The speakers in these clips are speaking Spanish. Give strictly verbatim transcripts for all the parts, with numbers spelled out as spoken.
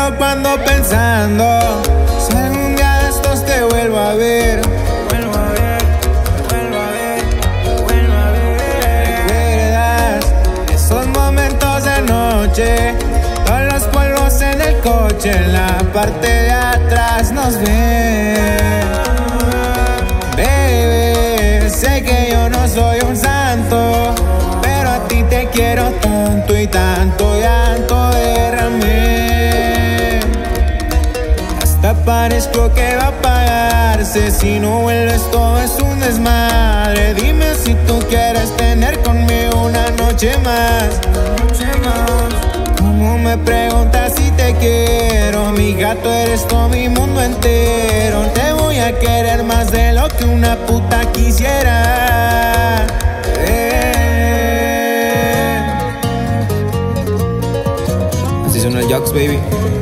loco cuando pensando si algún día de estos te vuelvo a ver. Vuelvo a ver, vuelvo a ver, vuelvo a ver. ¿Recuerdas esos momentos de noche? Todos los polvos en el coche, en la parte de atrás nos ven. Bebé, sé que yo no soy un santo, pero a ti te quiero tanto y tanto llanto derramé. Hasta parezco que va a apagarse si no vuelves, todo es un desmadre. Dime si tú quieres tener conmigo una noche más. Como me preguntas si te quiero, mi gato eres todo mi mundo entero. Te voy a querer más de lo que una puta quisiera. eh. Así son los jocks, baby.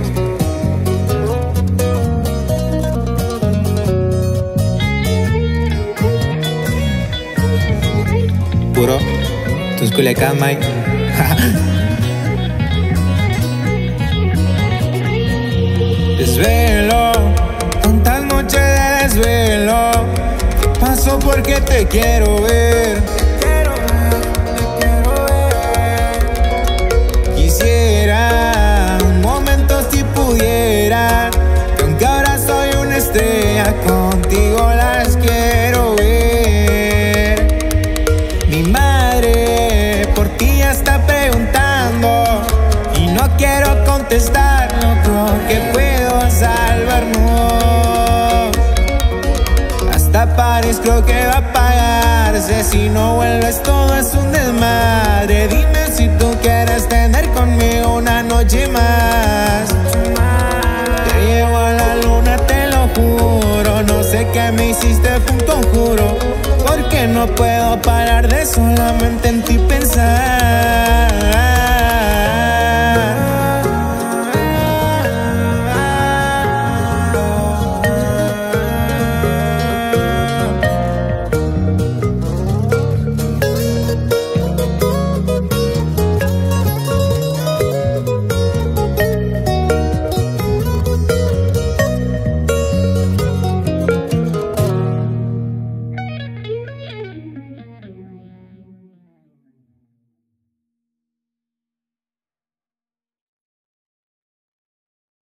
Puro, tus culecas, Mike. Desvelo, tantas noches de desvelo, paso porque te quiero ver. Quiero ver, te quiero ver. Quisiera un momento si pudiera, que aunque ahora soy una estrella, contigo las quiero ver. Mi madre por ti ya está preguntando y no quiero contestar, no creo que puedo salvarnos. Hasta París creo que va a apagarse si no vuelves, todo es un desmadre. Dime si tú quieres tener conmigo una noche más. Te llevo a la luna, te lo juro. No sé qué me hiciste, fue un conjuro, porque no puedo parar de solamente en ti